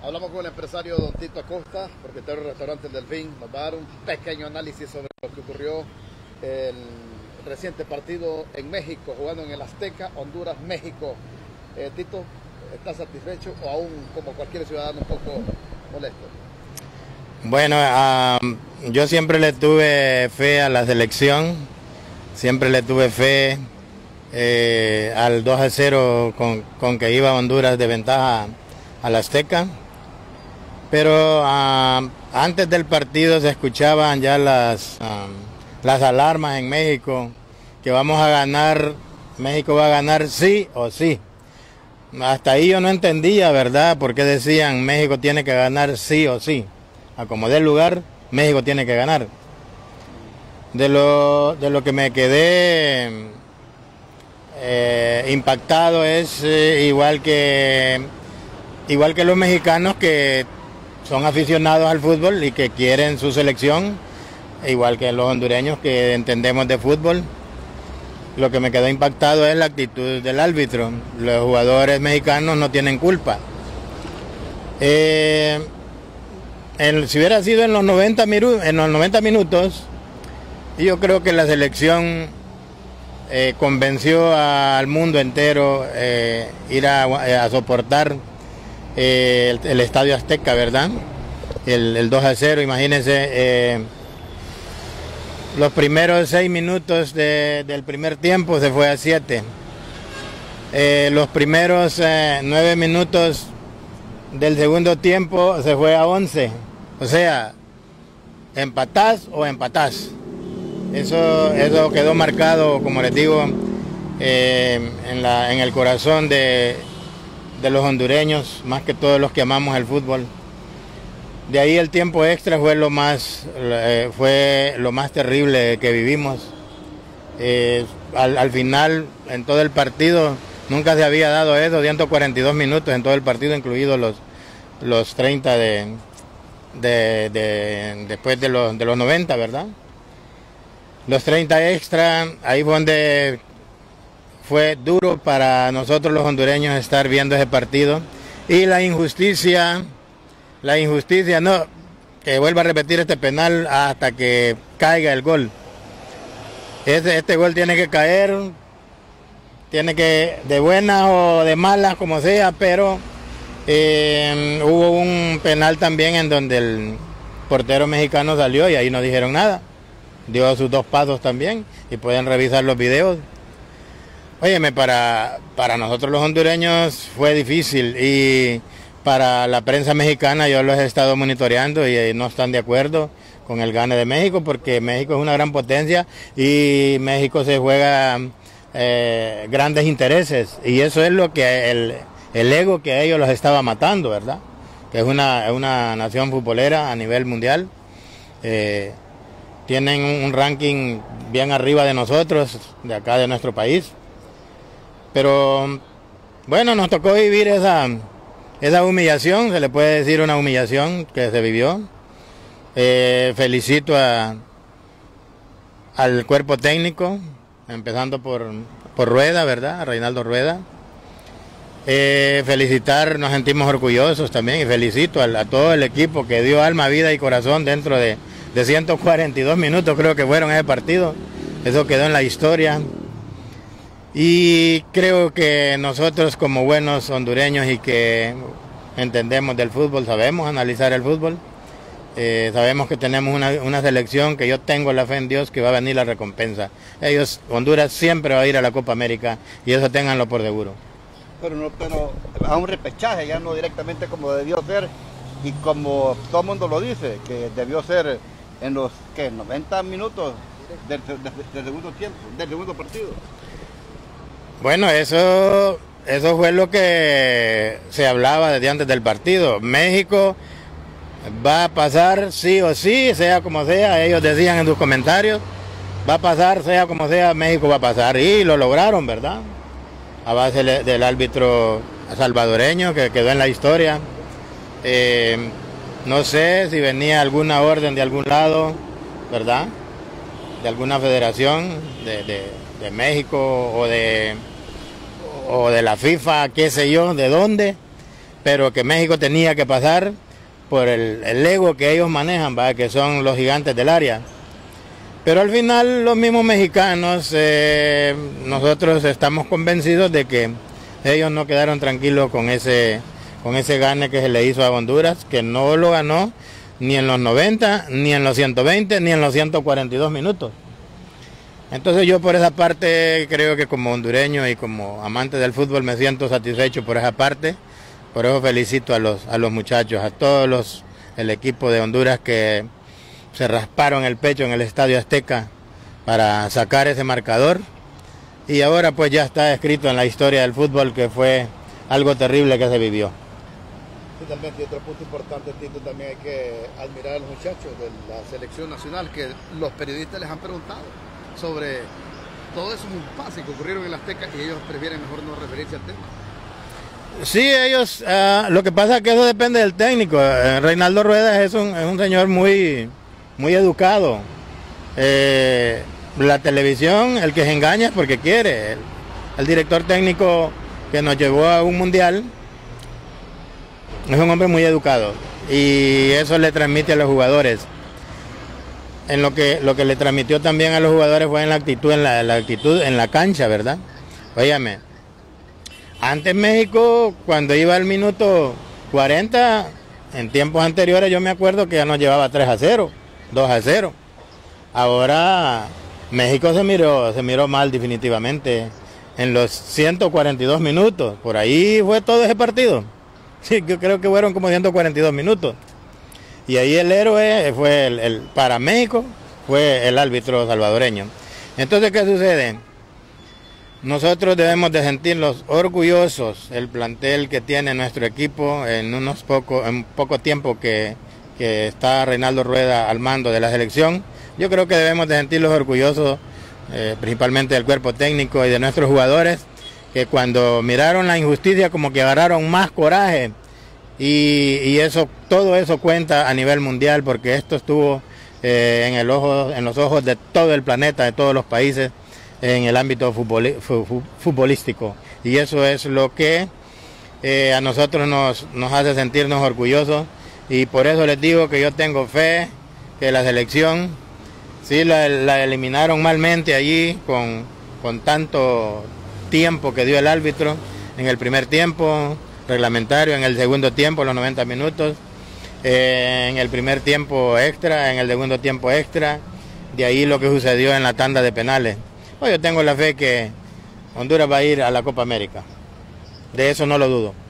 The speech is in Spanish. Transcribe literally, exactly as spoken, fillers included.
Hablamos con el empresario Don Tito Acosta, propietario del restaurante El Delfín. Nos va a dar un pequeño análisis sobre lo que ocurrió el reciente partido en México, jugando en el Azteca, Honduras-México. Eh, Tito, ¿estás satisfecho o aún, como cualquier ciudadano, un poco molesto? Bueno, uh, yo siempre le tuve fe a la selección, siempre le tuve fe eh, al dos a cero con, con que iba Honduras de ventaja al Azteca. Pero uh, antes del partido se escuchaban ya las, um, las alarmas en México, que vamos a ganar, México va a ganar sí o sí. Hasta ahí yo no entendía, ¿verdad?, por qué decían México tiene que ganar sí o sí. A como dé lugar, México tiene que ganar. De lo, de lo que me quedé eh, impactado es eh, igual que, igual que los mexicanos que son aficionados al fútbol y que quieren su selección, igual que los hondureños que entendemos de fútbol. Lo que me quedó impactado es la actitud del árbitro. Los jugadores mexicanos no tienen culpa. Eh, en, si hubiera sido en los noventa, en los noventa minutos, yo creo que la selección eh, convenció al mundo entero eh, ir a, a soportar eh, el, el Estadio Azteca, ¿verdad? El, el dos a cero, imagínense. Eh, Los primeros seis minutos de, del primer tiempo se fue a siete. Eh, los primeros eh, nueve minutos del segundo tiempo se fue a once. O sea, empatás o empatás. Eso, eso quedó marcado, como les digo, eh, en, la, en el corazón de, de los hondureños, más que todos los que amamos el fútbol. De ahí el tiempo extra fue lo más, eh, fue lo más terrible que vivimos. Eh, al, al final, en todo el partido, nunca se había dado eso, ciento cuarenta y dos minutos en todo el partido, incluidos los, los treinta de, de, de, después de los, de los noventa, ¿verdad? Los treinta extra, ahí fue donde fue duro para nosotros los hondureños estar viendo ese partido. Y la injusticia... La injusticia, no, que vuelva a repetir este penal hasta que caiga el gol. Este, este gol tiene que caer, tiene que, de buenas o de malas, como sea, pero eh, hubo un penal también en donde el portero mexicano salió y ahí no dijeron nada. Dio sus dos pasos también y pueden revisar los videos. Óyeme, para, para nosotros los hondureños fue difícil y... Para la prensa mexicana yo los he estado monitoreando y no están de acuerdo con el gane de México porque México es una gran potencia y México se juega eh, grandes intereses y eso es lo que el, el ego que a ellos los estaba matando, ¿verdad? Que es una, una nación futbolera a nivel mundial. Eh, tienen un ranking bien arriba de nosotros, de acá de nuestro país. Pero bueno, nos tocó vivir esa... Esa humillación, se le puede decir una humillación que se vivió. Eh, felicito a, al cuerpo técnico, empezando por, por Rueda, ¿verdad? A Reinaldo Rueda. Eh, felicitar, nos sentimos orgullosos también y felicito a, a todo el equipo que dio alma, vida y corazón dentro de, de ciento cuarenta y dos minutos, creo que fueron ese partido. Eso quedó en la historia. Y creo que nosotros como buenos hondureños y que entendemos del fútbol, sabemos analizar el fútbol, eh, sabemos que tenemos una, una selección que yo tengo la fe en Dios que va a venir la recompensa. Ellos, Honduras siempre va a ir a la Copa América y eso ténganlo por seguro. Pero, no, pero a un repechaje, ya no directamente como debió ser y como todo el mundo lo dice, que debió ser en los ¿qué? noventa minutos del, del, del segundo tiempo, del segundo partido. Bueno, eso, eso fue lo que se hablaba desde antes del partido. México va a pasar sí o sí, sea como sea, ellos decían en sus comentarios, va a pasar, sea como sea, México va a pasar. Y lo lograron, ¿verdad? A base del árbitro salvadoreño que quedó en la historia. Eh, no sé si venía alguna orden de algún lado, ¿verdad? De alguna federación de, de, de México o de... o de la FIFA, qué sé yo, de dónde, pero que México tenía que pasar por el, el ego que ellos manejan, ¿va? Que son los gigantes del área. Pero al final los mismos mexicanos, eh, nosotros estamos convencidos de que ellos no quedaron tranquilos con ese, con ese gane que se le hizo a Honduras, que no lo ganó ni en los noventa, ni en los ciento veinte, ni en los ciento cuarenta y dos minutos. Entonces yo por esa parte creo que como hondureño y como amante del fútbol me siento satisfecho por esa parte. Por eso felicito a los, a los muchachos, a todos los, el equipo de Honduras que se rasparon el pecho en el Estadio Azteca para sacar ese marcador. Y ahora pues ya está escrito en la historia del fútbol que fue algo terrible que se vivió. Finalmente, otro punto importante, Tito, también hay que admirar a los muchachos de la selección nacional, que los periodistas les han preguntado sobre todos esos impases que ocurrieron en el Azteca y ellos prefieren mejor no referirse al tema. Sí, ellos, uh, lo que pasa es que eso depende del técnico. Uh, Reinaldo Rueda es un, es un señor muy, muy educado. Eh, la televisión, el que se engaña es porque quiere. El, el director técnico que nos llevó a un mundial es un hombre muy educado y eso le transmite a los jugadores. En lo que lo que le transmitió también a los jugadores fue en la actitud, en la, la actitud en la cancha, ¿verdad? Óyame, antes México, cuando iba al minuto cuarenta, en tiempos anteriores yo me acuerdo que ya nos llevaba tres a cero, dos a cero. Ahora México se miró, se miró mal definitivamente en los ciento cuarenta y dos minutos. Por ahí fue todo ese partido. Sí, yo creo que fueron como ciento cuarenta y dos minutos. Y ahí el héroe fue el, el para México, fue el árbitro salvadoreño. Entonces, ¿qué sucede? Nosotros debemos de sentirnos orgullosos el plantel que tiene nuestro equipo en unos poco, en poco tiempo que, que está Reinaldo Rueda al mando de la selección. Yo creo que debemos de sentirnos orgullosos, eh, principalmente del cuerpo técnico y de nuestros jugadores, que cuando miraron la injusticia como que agarraron más coraje y, y eso, todo eso cuenta a nivel mundial porque esto estuvo eh, en el ojo, en los ojos de todo el planeta, de todos los países, en el ámbito futbol, futbolístico. Y eso es lo que eh, a nosotros nos, nos hace sentirnos orgullosos y por eso les digo que yo tengo fe que la selección, sí, la, la eliminaron malmente allí con, con tanto tiempo que dio el árbitro en el primer tiempo reglamentario, en el segundo tiempo, los noventa minutos, eh, en el primer tiempo extra, en el segundo tiempo extra, de ahí lo que sucedió en la tanda de penales. Pues yo tengo la fe que Honduras va a ir a la Copa América, de eso no lo dudo.